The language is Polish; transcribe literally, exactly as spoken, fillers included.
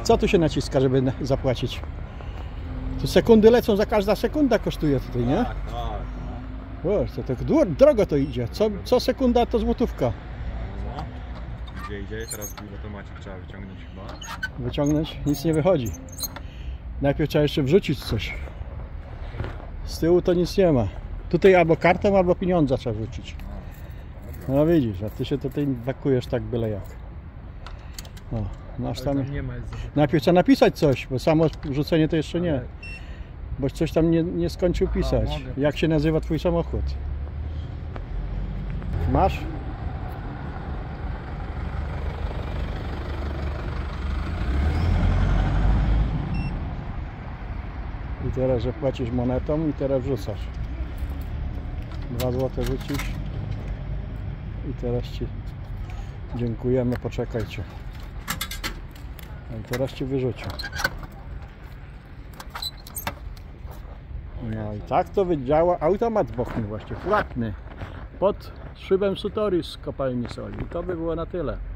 Co tu się naciska, żeby zapłacić? Tu sekundy lecą, za każda sekunda kosztuje tutaj, nie? Tak, tak. O, to tak drogo to idzie. Co, co sekunda to złotówka. No. Gdzie idzie? Teraz w automacik trzeba wyciągnąć chyba. Wyciągnąć? Nic nie wychodzi. Najpierw trzeba jeszcze wrzucić coś. Z tyłu to nic nie ma. Tutaj albo kartą, albo pieniądze trzeba wrzucić. No widzisz, a ty się tutaj wakujesz tak byle jak. O, masz tam... Najpierw trzeba napisać coś, bo samo wrzucenie to jeszcze nie. Boś coś tam nie, nie skończył pisać. Jak się nazywa twój samochód? Masz? I teraz, że płacisz monetą i teraz wrzucasz. Dwa złote rzucisz. I teraz ci dziękujemy, poczekajcie. I teraz ci wyrzucił. No i tak to działa automat boczny właśnie, płatny. Pod szybem Sutori z kopalni soli. I to by było na tyle.